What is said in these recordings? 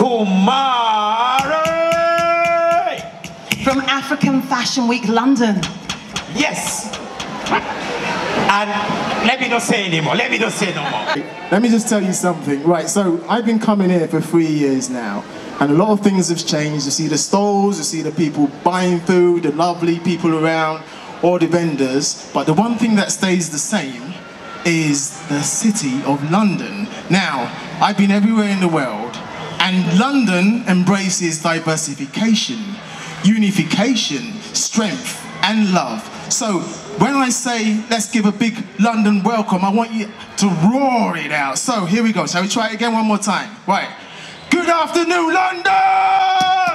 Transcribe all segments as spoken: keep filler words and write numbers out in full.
Kumari! From African Fashion Week London. Yes! And let me not say anymore, let me not say no more. Let me just tell you something. Right, so I've been coming here for three years now, and a lot of things have changed. You see the stalls, you see the people buying food, the lovely people around, all the vendors, but the one thing that stays the same is the city of London. Now, I've been everywhere in the world, and London embraces diversification, unification, strength, and love. So, when I say, let's give a big London welcome, I want you to roar it out. So, here we go. Shall we try it again one more time? Right. Good afternoon, London!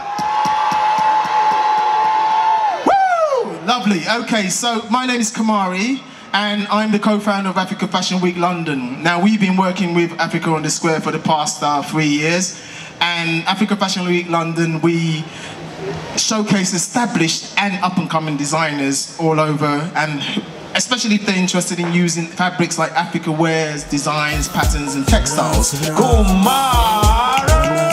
Woo! Lovely. Okay, so my name is Kumari, and I'm the co-founder of Africa Fashion Week London. Now, we've been working with Africa on the Square for the past uh, three years, and Africa Fashion Week London, we showcase established and up-and-coming designers all over, and especially if they're interested in using fabrics like Africa wares, designs, patterns, and textiles. Kumari!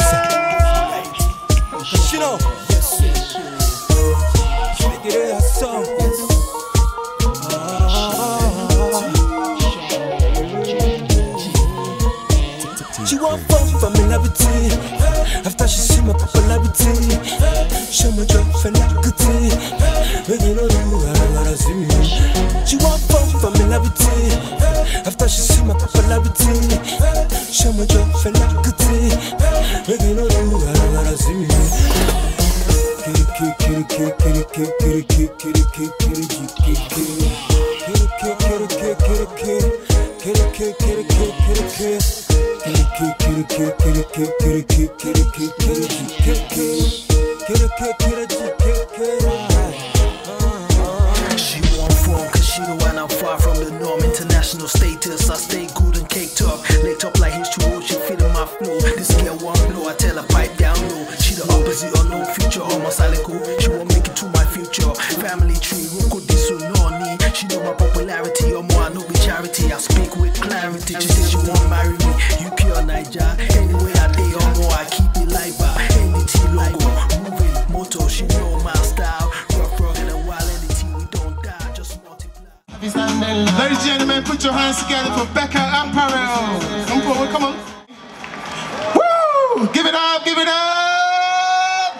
She want fun from me levity. After she see my popularity, show my job for lackity. When you know you gotta see me. She want fun from me levity. After she see my popularity, show my job for lackity. When you know you gotta see me. Kitty kitty kitty kitty kitty kitty kitty kitty kitty kitty kitty kitty. She want fun cause she the one I'm far from the norm. International status, I stay good and caked up. Lit up like H two O, she feeling my flow. This girl one blow, I tell her pipe down low. She the opposite of no future, almost alico. She won't make it to my future. Family tree, Roko Disu Noni. She know my popularity, or more I know with charity. I speak with clarity. She said she won't marry me. You pure Niger. Anyway I day or more, I keep it live. N D T logo, moving moto. She know my style. Rough, rough, and a wild N D T. We don't die, just multiply. Ladies and gentlemen, put your hands together for Becca Apparel. Come forward, come on. Woo! Give it up, give it up!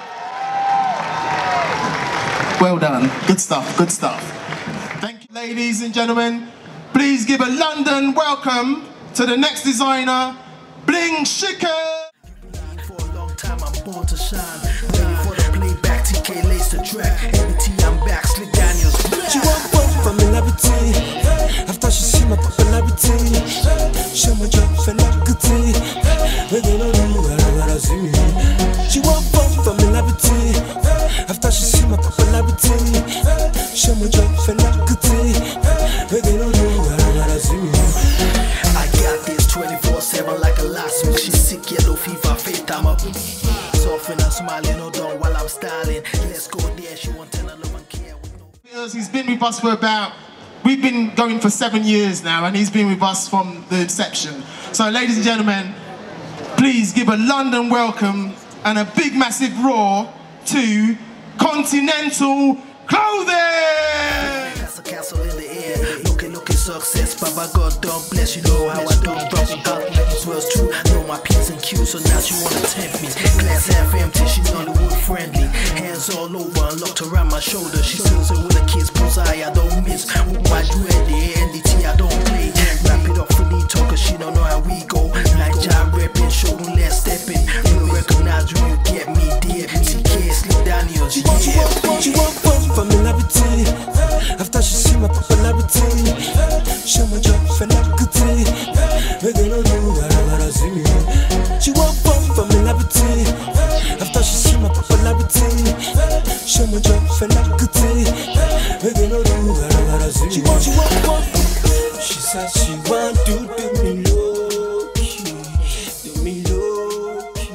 Well done. Good stuff, good stuff. Thank you, ladies and gentlemen. Please give a London welcome to the next designer, Bling Shika. For a long time, I'm born to shine. Ready for the playback, T K lace the track. N D T, I'm back, Slick Daniels. She want fun from me levity. After she see my popularity, show my job for lackity. When they know you gotta, gotta see me. She want fun from me levity. After she see my popularity, show my job for lackity. When they know you gotta, gotta see me. I got this twenty-four seven like a last week. She's sick, yellow fever, fate, I'm up. Soften and smiling, no done while I'm styling. Let's go there, she won't tell her love and care. He's been with us for about, we've been going for seven years now, and he's been with us from the inception. So ladies and gentlemen, please give a London welcome and a big massive roar to Continental Clothing! That's a castle in the air, looking, looking success. Baba God, don't bless you, know how I don't drop it out. This was true, know my P's and Q's, so now she wanna tempt me. Glass half empty, she Hollywood friendly. Hands all over, unlocked around my shoulder. She seals it with a kid's bullseye, I don't miss. With my dread, the N D T, I don't play. Wrap it up for the talker, she don't know how we go. Niger reppin', show me less steppin'. We'll recognize when you get me, dear. T K, Slick Daniels, yeah. She want, she want fun from me levity. After she see my popularity, show my job for lackity. When they know you gotta, gotta see me. She want fun from me levity. After she see my popularity, show my job for lackity. When they know you gotta, gotta see me. She want, she want, want. She said she want to do me low key, do me low key.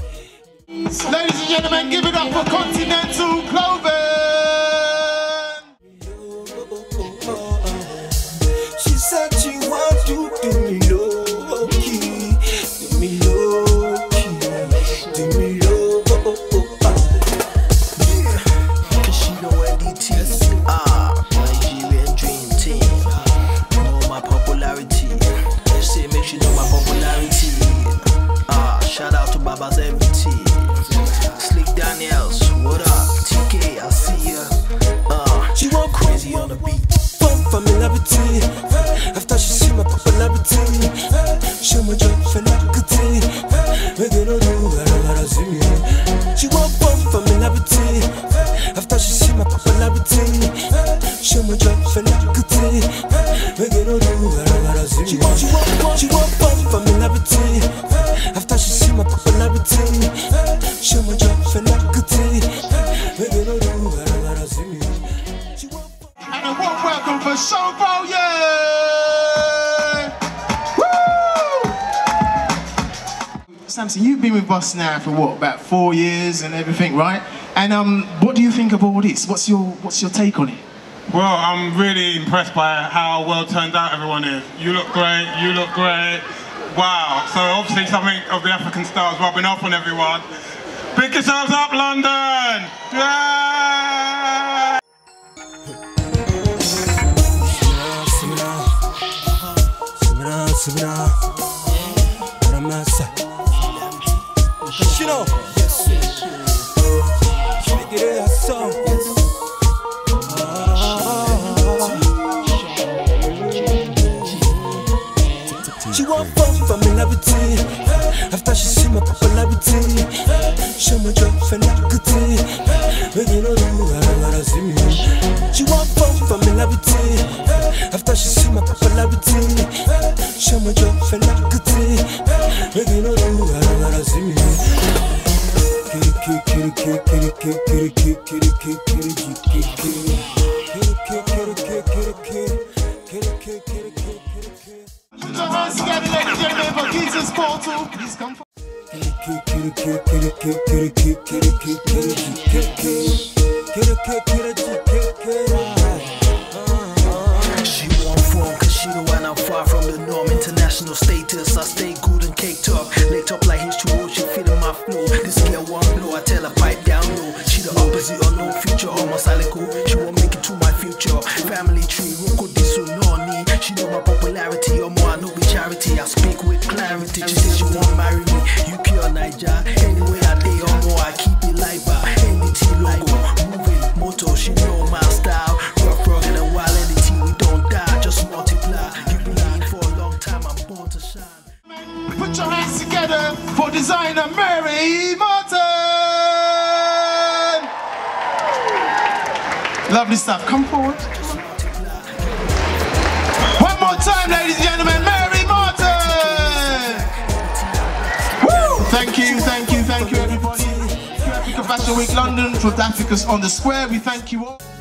Ladies and gentlemen, give it up for Continental Clothing! She said she want to do me low key, do me low key, do me Baba's M T. Slick Daniels, what up? T K, I see ya. Uh, she went crazy on the beat. Familiarity. After she see my popularity, she my job fanaticy. We gonna do whatever I see me. She want one familiarity. After she see my popularity, she my job fanaticy. We gonna do whatever I see me. She want, she want, she want one familiarity. After she see my popularity, she my job fanaticy. We gonna do whatever I see me. And a warm welcome for Showbro, yeah! Woo! Samson, you've been with us now for what, about four years and everything, right? And um, what do you think of all this? What's your what's your take on it? Well, I'm really impressed by how well turned out everyone is. You look great, you look great. Wow, so obviously something of the African style is rubbing off on everyone. Pick yourselves up, London! Yeah! Subina, what am I saying? You know, she make it a song. She want fun familiarity. After she see my popularity, she my job fanaticy. We gonna do whatever I see me. She want fun familiarity. After she see my popularity, she my job fanaticy. We gonna do whatever I see me. Kitty kitty kitty kitty kitty kitty kitty kitty kitty kitty kitty kitty kitty kitty. Put your hands together, ladies and gentlemen, for Jesus Portal. Please come forward. She won't phone cause she the one I'm far from the norm. International status, I stay good and caked up. Lit up like H two O, she feeling my flow. This girl one blow, I tell her pipe down low. She the opposite of no future, almost Alico. She won't make it to my future. Family tree, Roko Disu, no need. She know my popularity, or more I know be charity. I speak with clarity. She said she won't marry me, U K or Niger. Anyway I day or more, I keep it live by N D T logo. Moving moto, she know my style. Rock, rock, and a while N D T, we don't die, just multiply. You've been in for a long time, I'm born to shine. Put your hands together for designer Mary Martin! Lovely stuff. Come forward. One more time, ladies and gentlemen, Mary Martin! Woo! Thank you, thank you, thank you, everybody. Africa Fashion Week London, with Africa's on the Square. We thank you all.